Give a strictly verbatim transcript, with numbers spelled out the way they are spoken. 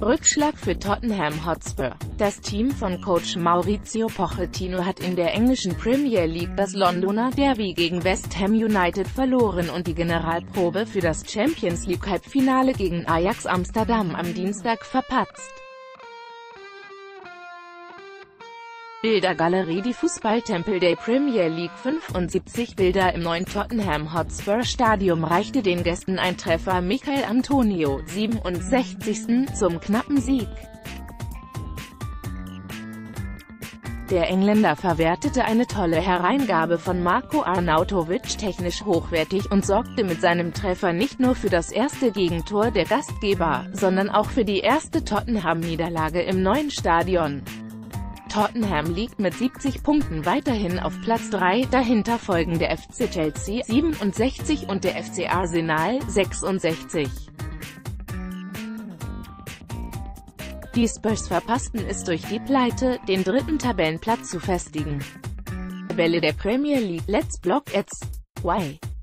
Rückschlag für Tottenham Hotspur. Das Team von Coach Maurizio Pochettino hat in der englischen Premier League das Londoner Derby gegen West Ham United verloren und die Generalprobe für das Champions League Halbfinale gegen Ajax Amsterdam am Dienstag verpatzt. Bildergalerie. Die Fußballtempel der Premier League. fünfundsiebzig Bilder im neuen Tottenham Hotspur Stadium reichte den Gästen ein Treffer Michail Antonio, siebenundsechzigsten zum knappen Sieg. Der Engländer verwertete eine tolle Hereingabe von Marko Arnautovic technisch hochwertig und sorgte mit seinem Treffer nicht nur für das erste Gegentor der Gastgeber, sondern auch für die erste Tottenham-Niederlage im neuen Stadion. Tottenham liegt mit siebzig Punkten weiterhin auf Platz drei, dahinter folgen der F C Chelsea, siebenundsechzig, und der F C Arsenal, sechsundsechzig. Die Spurs verpassten es durch die Pleite, den dritten Tabellenplatz zu festigen. Tabelle der Premier League. Let's block it's. Why?